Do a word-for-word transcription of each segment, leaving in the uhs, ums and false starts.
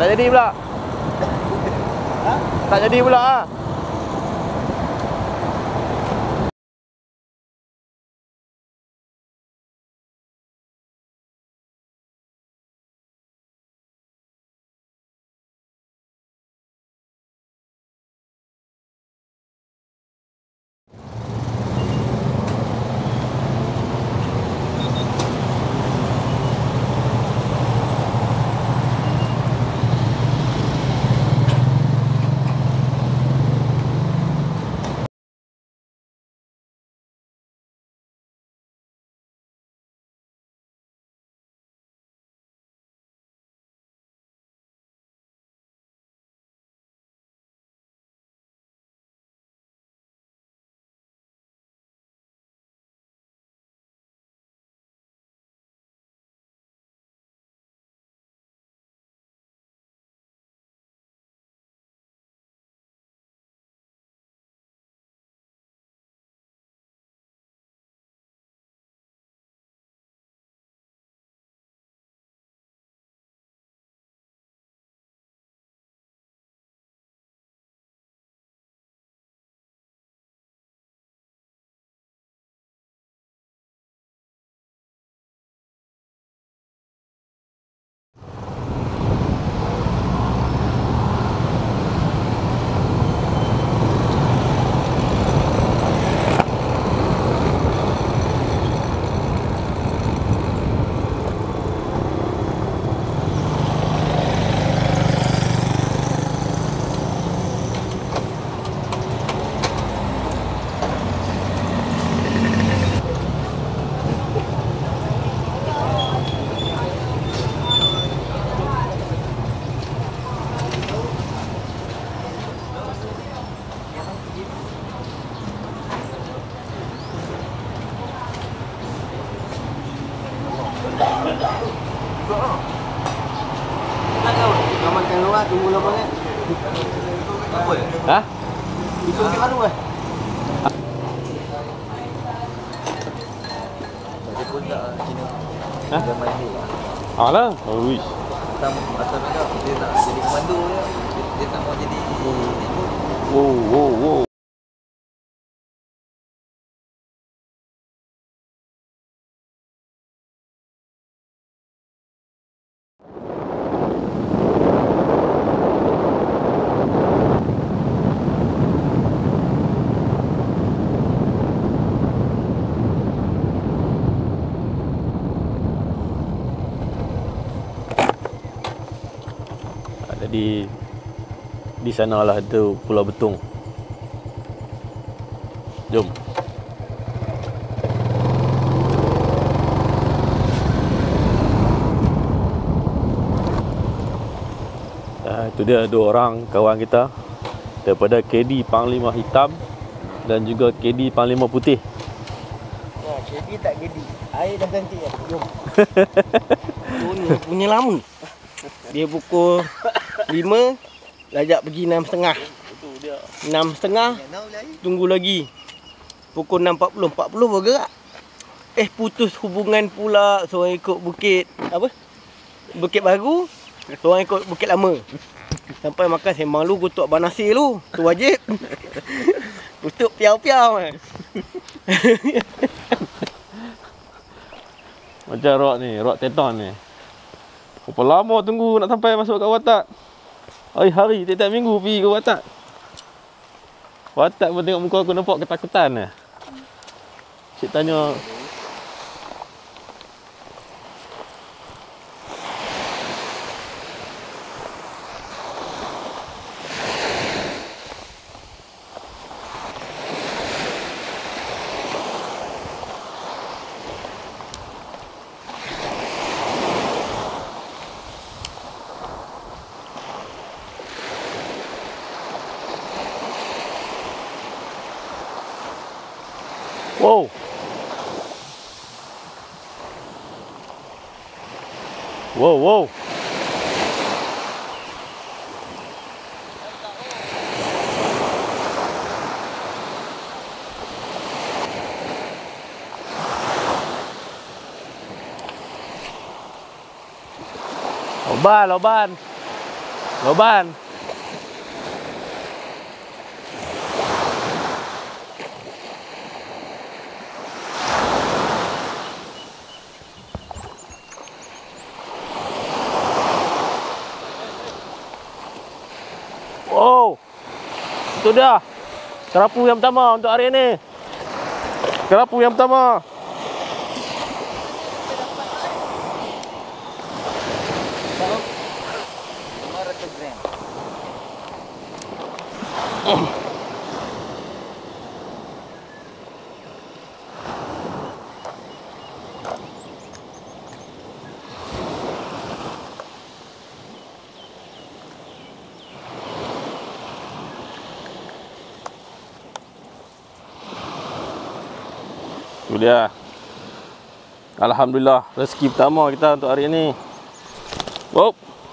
Tak jadi pula. Ha? Tak jadi pula ah. Tunggu lama kan? Apa ya? Ha? Itu ke baru eh? Jadi pun tak sini. Ha? Dia main ni. Alah, ui. Atam atam dia dia nak jadi komando dia. Dia, dia tak mau jadi itu. Wow, wow, wow. Jadi di sanalah tu Pulau Betung. Jom. Ah, itu dia dua orang kawan kita daripada K D Panglima Hitam dan juga K D Panglima Putih. Ya, K D tak K D. Air dah ganti ya. Jom. Ini punya lama. Dia pukul lima, ajak pergi enam setengah. enam setengah, tunggu lagi. Pukul enam empat puluh, empat puluh bergerak. Eh, putus hubungan pula. Seorang ikut bukit, apa? Bukit Baru, seorang ikut Bukit Lama. Sampai makan sembang lu, kutuk Abang Nasir lu. Tu wajib. Kutuk piau-piau. Macam rock ni, rock teton ni. Berapa lama tunggu nak sampai masuk kat Watak. Hari-hari, tiap-tiap minggu pergi ke Watak. Watak pun tengok muka aku nampak ketakutan lah. Cik tanya. Wow. Wow, wow. Loban, loban. Beban. Oh. Itu dia. Kerapu yang pertama untuk hari ini. Kerapu yang pertama. lima ratus gram. Itu dia. Alhamdulillah, rezeki pertama kita untuk hari ini. Wow.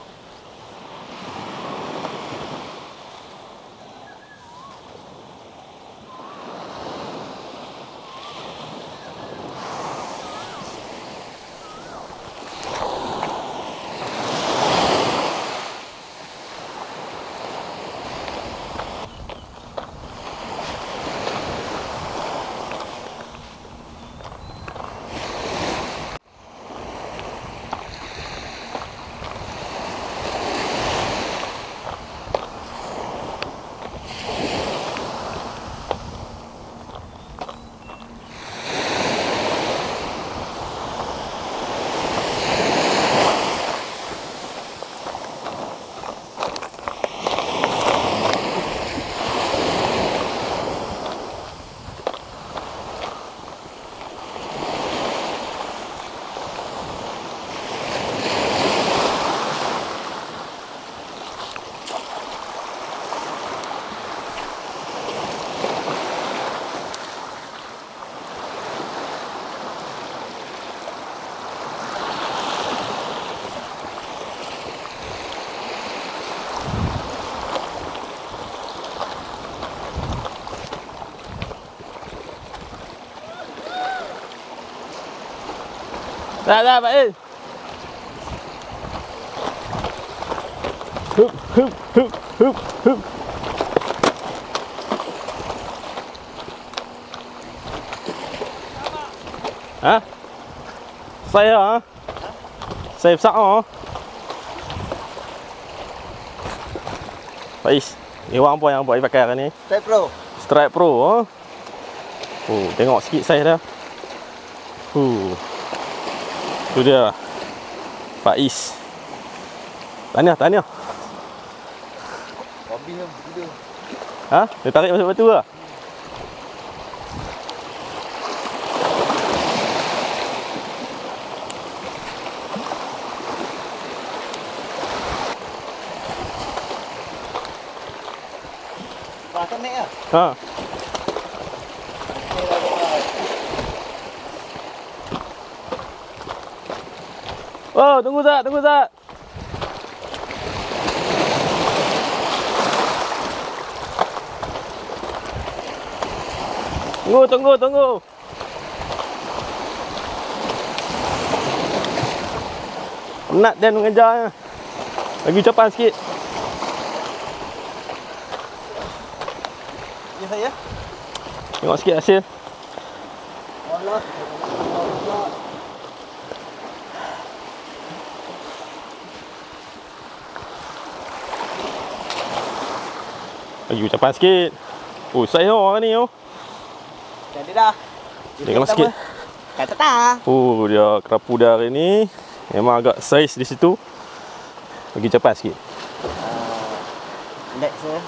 Dah dah Pak Il. Hup hup hup hup hup. Ha? Saya ha? Saya besar ha? Pak Is, ni wang apa yang buat pakai hari ni? Strike Pro. Strike Pro ha? Oh, tengok sikit saya dah. Huh. Tu dia Pak Is. Tahniah, tahniah. Hobi yang begitu. Ha? Dia tarik masuk batu lah. Pasal naik lah. Ha. Oh, tunggu Zat, tunggu Zat. Tunggu, tunggu, tunggu. Penat Dan mengejarnya. Lagi ucapan sikit. Ya saya. Tengok sikit hasil. Allah. Lagi ucapan sikit. Oh, saya orang ni oh. Jadi dah. Tengok sikit. Kata tak. Oh, dia kerapu dia hari ni memang agak saiz di situ. Bagi ucapan sikit. Uh, next ya.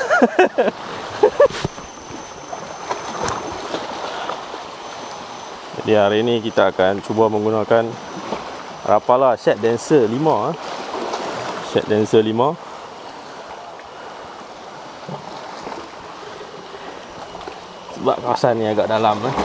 Jadi hari ni kita akan cuba menggunakan Rapala Shed Dancer lima. Shed Dancer lima. Sebab kawasan ni agak dalam eh.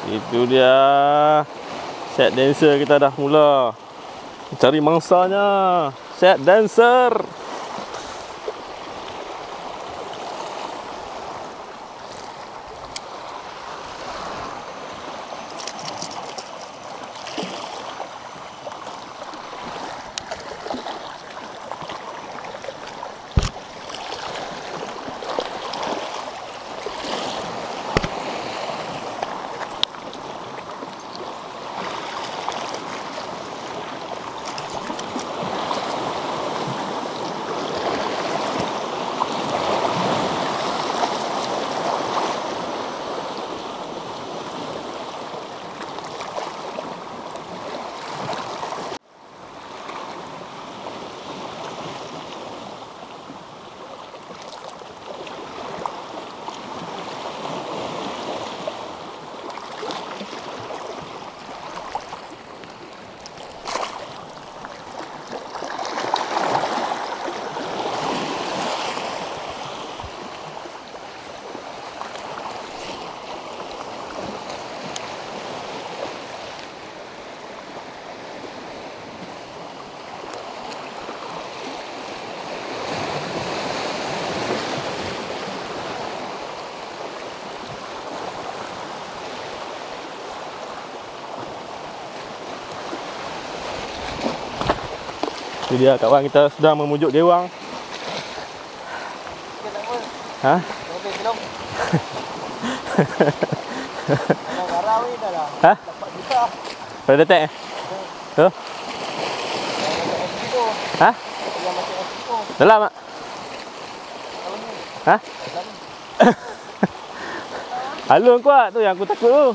Itu dia. Set dancer kita dah mula cari mangsanya. Set dancer. Itu dia kawan kita sedang memujuk gewang. Ha? Garau ni dah lah. Ha? Dapat juta. Pada detek eh? Tu? Ha? Yang macam S P O. Dalam tak? Ha? Alun kuat tu yang aku takut tu.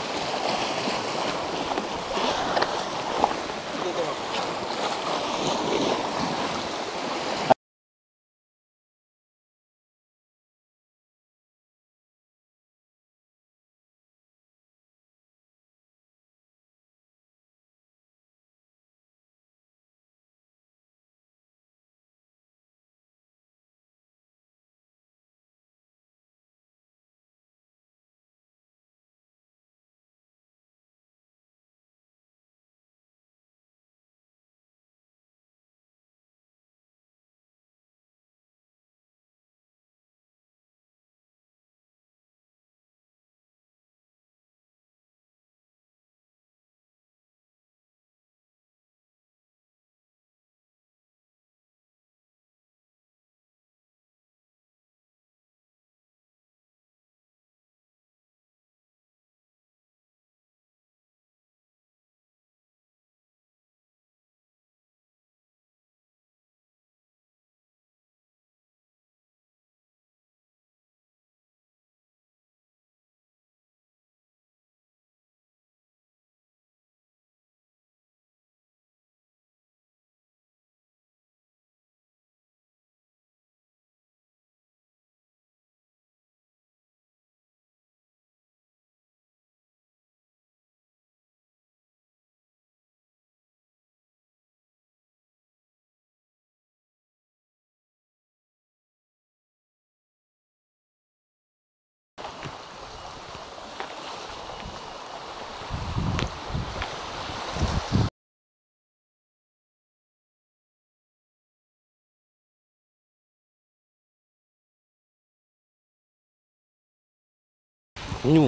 Nyu.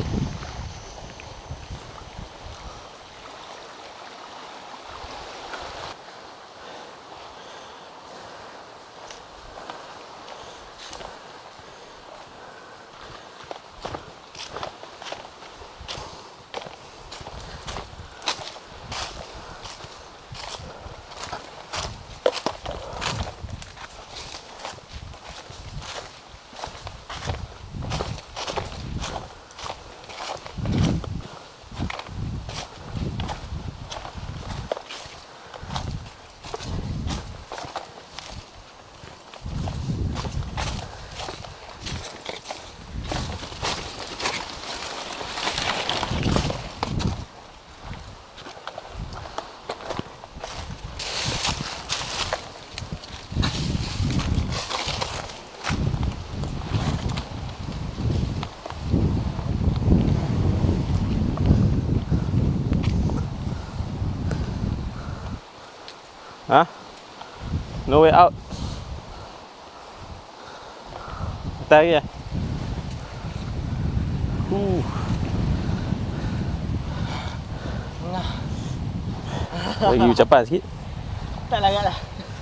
Ha? No way out. Tak lagi eh? Uh. Bagi ucapan sikit. Tak larat lah.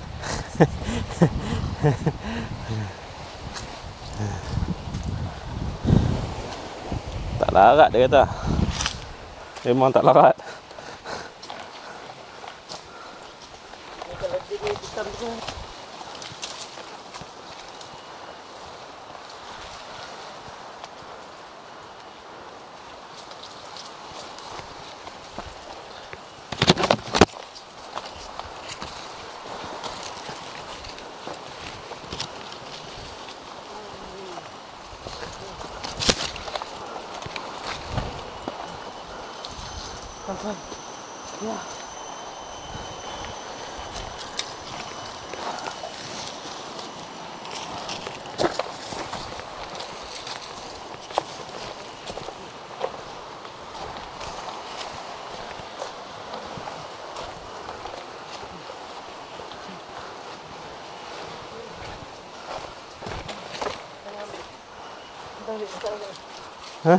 Tak larat dia kata. Memang tak larat. Kalau dia ni hitam tu. Pelan-pelan. Ya. Hah?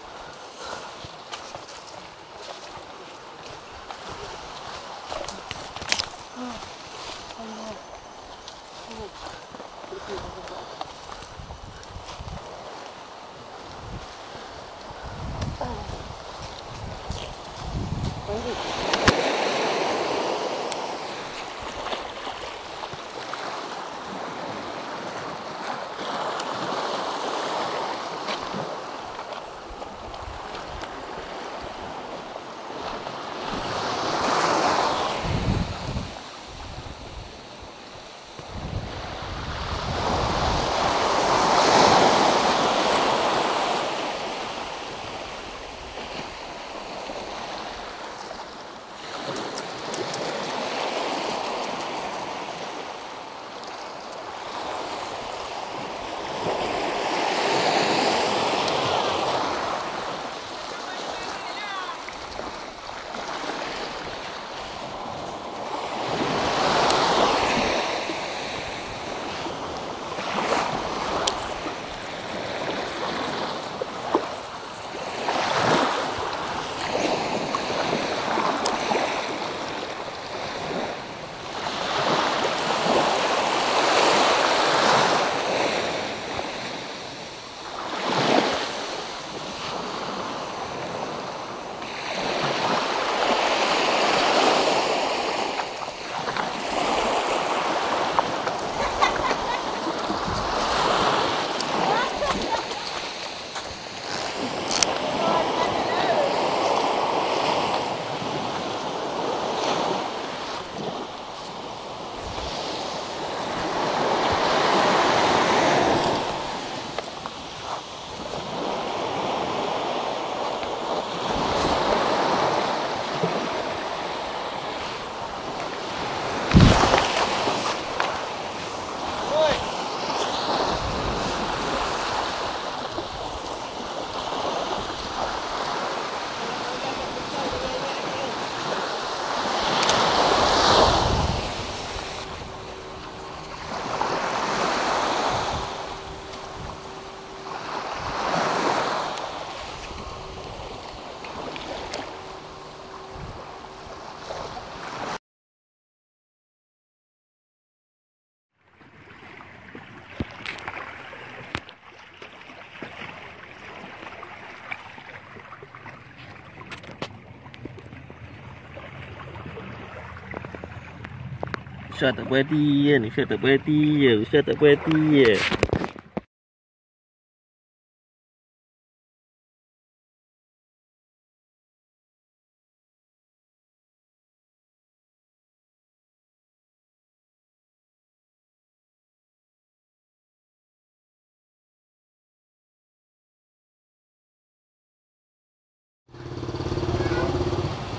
Ustaz tak puas hati kan, Ustaz tak puas hati je, Ustaz tak puas hati je.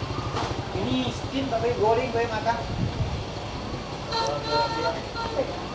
Ini steam tak boleh goreng, boleh makan.